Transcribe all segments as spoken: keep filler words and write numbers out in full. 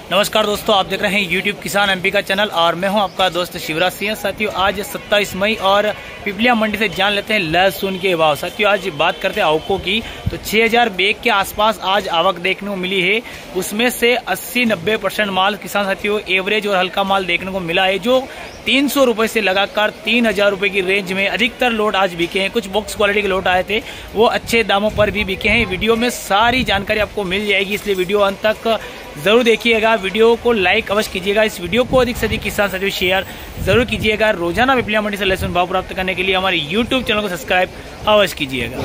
नमस्कार दोस्तों, आप देख रहे हैं यूट्यूब किसान एमपी का चैनल और मैं हूं आपका दोस्त शिवराज सिंह। साथियों, आज सत्ताईस मई और पिपलिया मंडी से जान लेते हैं लहसुन के भाव। साथियों, आज बात करते हैं आवकों की, तो छह हज़ार बैग के आसपास आज आवक देखने को मिली है। उसमें से अस्सी नब्बे परसेंट माल किसान साथियों एवरेज और हल्का माल देखने को मिला है, जो तीन सौ रुपए से लगाकर तीन हजार रुपए की रेंज में अधिकतर लोट आज बिके हैं। कुछ बॉक्स क्वालिटी के लोट आए थे, वो अच्छे दामों पर भी बिके हैं। वीडियो में सारी जानकारी आपको मिल जाएगी, इसलिए वीडियो अंत तक जरूर देखिएगा। वीडियो को लाइक अवश्य कीजिएगा, इस वीडियो को अधिक से अधिक किसान साथियों शेयर जरूर कीजिएगा। रोजाना पिपलिया मंडी से लहसुन भाव प्राप्त करने के लिए हमारे यूट्यूब चैनल को सब्सक्राइब अवश्य कीजिएगा।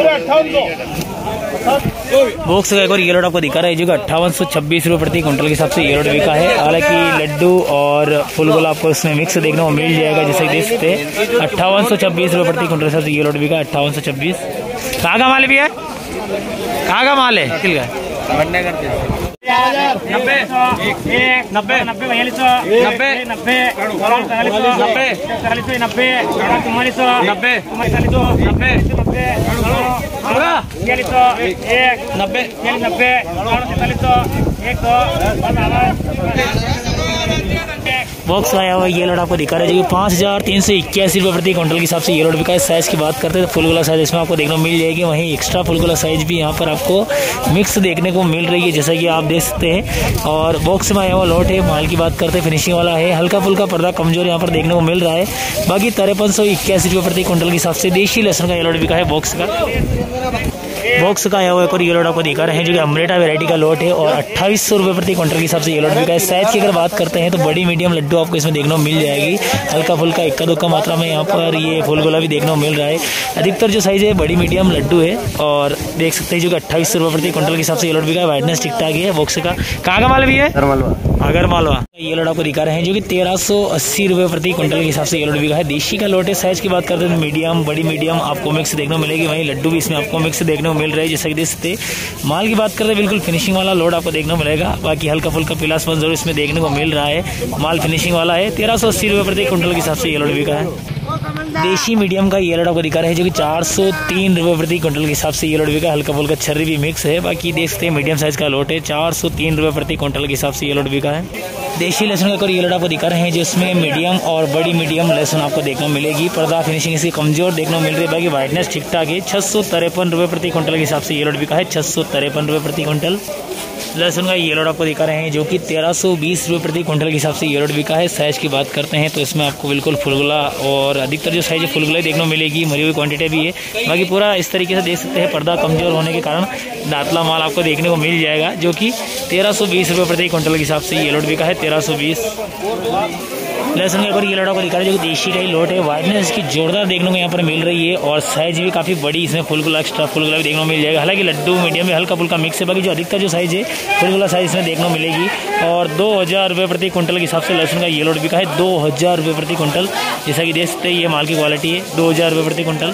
बॉक्स का एक और ये लोट आपको दिखा रहा है, जो अट्ठावन सौ छब्बीस रुपये प्रति क्विंटल के हिसाब से ये लोट बिका है। हालांकि लड्डू और फुल गोला आपको इसमें मिक्स देखने को मिल जाएगा, जैसे देख सकते हैं अट्ठावन सौ छब्बीस रुपये प्रति क्विंटल के हिसाब से ये लोट बिका अट्ठावन सौ छब्बीस। कहाँ का माल भी है, कहाँ का माल है, किल का नब्बे नब्बे नब्बे बयालीस नब्बे नब्बे चालीस नब्बे चालीस नब्बे चौवालीस नब्बे चालीस नब्बे नब्बे बयालीस एक नब्बे नब्बे चालीस एक सौ बॉक्स आया हुआ ये लोड आपको दिखा रहा है, जो कि पाँच हजार तीन सौ इक्यासी रुपये प्रति क्विंटल के हिसाब से ये लोड बिका है। साइज की बात करते हैं तो फुल गोला साइज इसमें आपको देखने को मिल जाएगी, वहीं एक्स्ट्रा फुल गोला साइज भी यहाँ पर आपको मिक्स देखने को मिल रही है, जैसा कि आप देख सकते हैं। और बॉक्स में आया हुआ लोट है। माल की बात करते हैं फिनिशिंग वाला है, हल्का फुल्का पर्दा कमजोर यहाँ पर देखने को मिल रहा है। बाकी तिरपन सौ इक्यासी रुपये प्रति क्विंटल के हिसाब से देशी लहसुन का ये लोड बिका है। बॉक्स का बॉक्स का आया हुआ एक और ये लोड आपको दिखा रहे हैं, जो कि अमरेटा वैरायटी का लोट है और अट्ठाईस सौ रुपये प्रति क्विंटल के हिसाब से ये लोड बिका है। साइज की अगर बात करते हैं तो बड़ी मीडियम लड्डू आपको इसमें देखने को मिल जाएगी, हल्का फुल्का इक्का दुक्का मात्रा में यहाँ पर ये फुल गोला भी देखने को मिल रहा है। अधिकतर जो साइज है बड़ी मीडियम लड्डू है और देख सकते हैं, जो कि अट्ठाईस सौ रुपये प्रति क्विंटल के हिसाब से ये लोड बिका है। वाइटनेस ठीक ठाक है। बॉक्स का कहाँ का माल भी है, अगर मालवा ये लोड आपको दिखा रहे हैं, जो कि तेरह सौ अस्सी रुपये प्रति क्विंटल के हिसाब से ये लोड बिका है। देशी का लोट है। साइज की बात करते हैं तो मीडियम बड़ी मीडियम आपको मिक्स देखने को मिलेगी, वहीं लड्डू भी इसमें आपको मिक्स देखने को मिल रहा है, जैसे कि देख सकते हैं। माल की बात करते हैं बिल्कुल फिनिशिंग वाला लोड आपको देखने को मिलेगा। बाकी हल्का फुल्का पिलासपन जरूर इसमें देखने को मिल रहा है। माल फिनिशिंग वाला है। तेरह सौ अस्सी रुपये प्रति क्विंटल के हिसाब से ये लोड बिका है। देशी मीडियम का ये लोड आपको दिखा रहे हैं, जो कि चार सौ तीन रुपये प्रति क्विंटल के हिसाब से ये लोड बिका। हल्का फुल्का छर्री भी मिक्स है। बाकी देख सकते हैं मीडियम साइज का लोट है, चार सौ तीन रुपये प्रति क्विंटल के हिसाब से ये लोड बिका है। देशी लहसुन का ये लोड आपको दिखा रहे हैं, जिसमें मीडियम और बड़ी मीडियम लहसुन आपको देखने को मिलेगी। पर्दा फिनिशिंग इसकी कमजोर देखने को मिल रही है। बाकी वाइटनेस ठीक ठाक है। छह सौ तिरपन रुपये प्रति क्विंटल के हिसाब से ये लोड बिका है। छह सौ तिरपन रुपये प्रति क्विंटल लहसुन का ये लोड आपको दिखा रहे हैं, जो कि तेरह सौ बीस रुपये प्रति क्विंटल के हिसाब से ये लोड बिका है। साइज की बात करते हैं तो इसमें आपको बिल्कुल फुलगुला और अधिकतर जो साइज है फुलगुला देखने को मिलेगी, मरी हुई क्वांटिटी भी है। बाकी पूरा इस तरीके से देख सकते हैं, पर्दा कमजोर होने के कारण दातला माल आपको देखने को मिल जाएगा, जो कि तेरह सौ बीस रुपये प्रति क्विंटल के हिसाब से ये लोड बिका है। तेरह सौ बीस लहसुन का एक और ये लोड आपको दिखा रहा है, जो कि देशी का ही लोट है। वाइटनेस इसकी जोरदार देखने को यहाँ पर मिल रही है और साइज भी काफी बड़ी इसमें फुलगुला एक्स्ट्रा फुलगुला भी देखने को मिल जाएगा। हालांकि लड्डू मीडियम में हल्का फुल्का मिक्स है। बाकी जो अधिकतर जो साइज है फुलगुला साइज इसमें देखने को मिलेगी। और दो हजार रुपये प्रति क्विंटल के हिसाब से लहसुन का ये लोड बिका है। दो हजार रुपये प्रति क्विंटल, जैसा कि देख सकते हैं ये माल की क्वालिटी है। दो हजार रुपये प्रति क्विंटल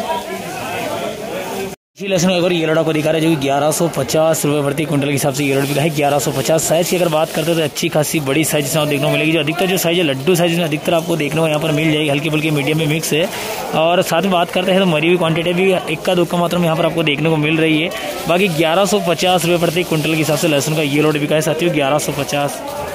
लहसुन का एक और ये लोड आपको दिखा रहा है, जो कि ग्यारह सौ पचास रुपये प्रति क्विंटल के हिसाब से ये लोड बिका है। ग्यारह सौ पचास साइज की अगर बात करते हैं तो अच्छी खासी बड़ी साइज इसमें देखने को मिलेगी। जो अधिकतर जो साइज है लड्डू साइज में अधिकतर आपको देखने को यहाँ पर मिल जाएगी, हल्की फुल्की मीडियम में मिक्स है। और साथ में बात करते हैं तो मरी हुई क्वांटिटी भी इक्का दुक्का मात्रा में यहाँ पर आपको देखने को मिल रही है। बाकी ग्यारह सौ पचास रुपये प्रति क्विंटल के हिसाब से लहसुन का ये लोड बिका है साथियों, ग्यारह सौ पचास।